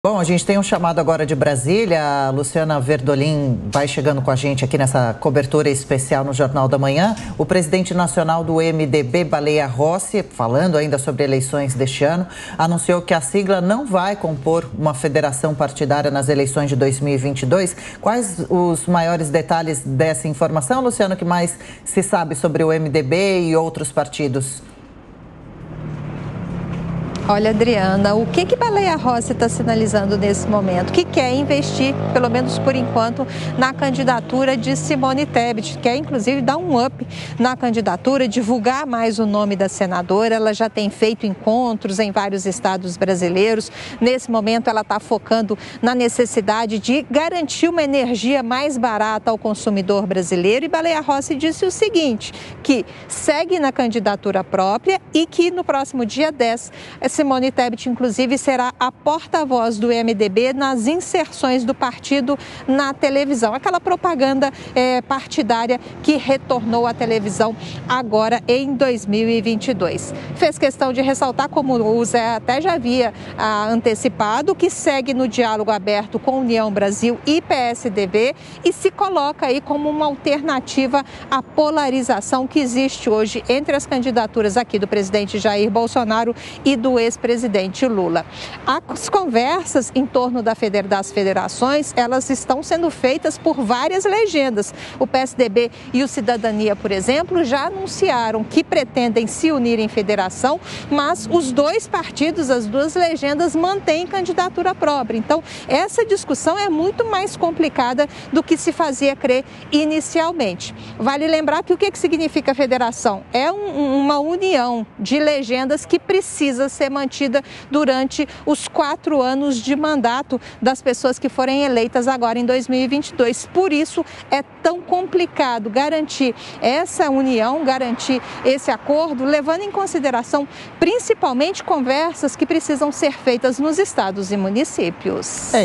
Bom, a gente tem um chamado agora de Brasília. A Luciana Verdolim vai chegando com a gente aqui nessa cobertura especial no Jornal da Manhã. O presidente nacional do MDB, Baleia Rossi, falando ainda sobre eleições deste ano, anunciou que a sigla não vai compor uma federação partidária nas eleições de 2022. Quais os maiores detalhes dessa informação, Luciano, que mais se sabe sobre o MDB e outros partidos? Olha, Adriana, o que Baleia Rossi está sinalizando nesse momento? Que quer investir, pelo menos por enquanto, na candidatura de Simone Tebet, quer inclusive dar um up na candidatura, divulgar mais o nome da senadora. Ela já tem feito encontros em vários estados brasileiros. Nesse momento, ela está focando na necessidade de garantir uma energia mais barata ao consumidor brasileiro. E Baleia Rossi disse o seguinte, que segue na candidatura própria e que no próximo dia 10, Simone Tebet, inclusive, será a porta-voz do MDB nas inserções do partido na televisão. Aquela propaganda partidária que retornou à televisão agora em 2022. Fez questão de ressaltar, como o Zé até já havia antecipado, que segue no diálogo aberto com União Brasil e PSDB e se coloca aí como uma alternativa à polarização que existe hoje entre as candidaturas aqui do presidente Jair Bolsonaro e do ex-presidente Lula. As conversas em torno das federações, elas estão sendo feitas por várias legendas. O PSDB e o Cidadania, por exemplo, já anunciaram que pretendem se unir em federação, mas os dois partidos, as duas legendas, mantêm candidatura própria. Então, essa discussão é muito mais complicada do que se fazia crer inicialmente. Vale lembrar que o que significa federação? É uma união de legendas que precisa ser mantida durante os 4 anos de mandato das pessoas que forem eleitas agora em 2022. Por isso é tão complicado garantir essa união, garantir esse acordo, levando em consideração principalmente conversas que precisam ser feitas nos estados e municípios.